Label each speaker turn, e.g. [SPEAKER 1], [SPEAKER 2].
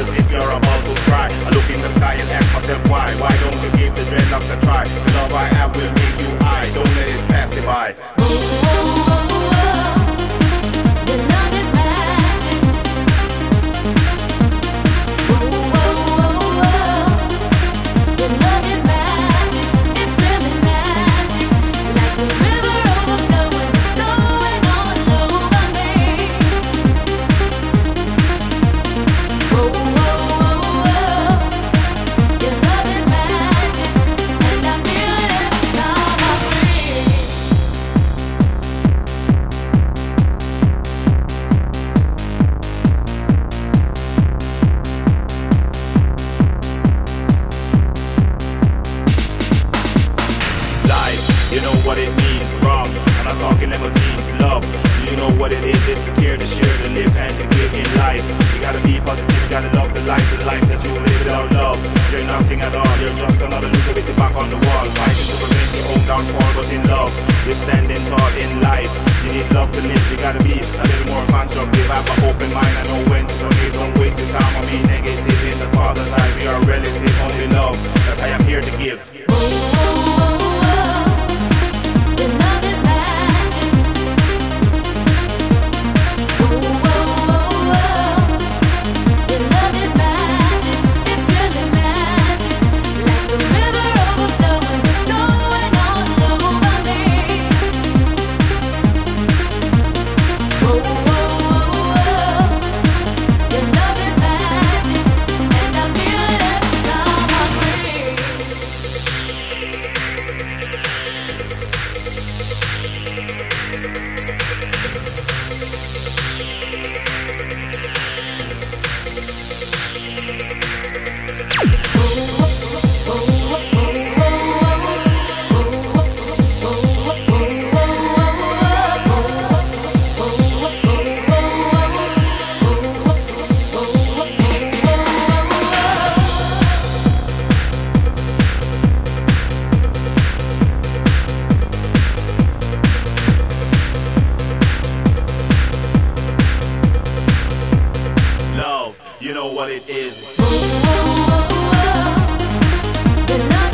[SPEAKER 1] as if you're about to cry. I look in the sky and ask myself why. Why don't you give the dreadlocks a try? The love I have will make you high. Don't let it pass you by.
[SPEAKER 2] You know what it means, wrong. I'm not talking limousines, love. You know what it is, it's to care, to share, to live and to give in life. You gotta be positive, you gotta love the life that you live without love. You're nothing at all, you're just another loser with your back on the wall. Fighting to prevent your own downfall, but in love, you're standing tall in life. You need love to live, you gotta be a little more constructive. Have an open mind, I know when to forgive. Don't waste your time on me negative in the Father's eyes. We are relative, only love that I am here to give. You know what it is.
[SPEAKER 3] The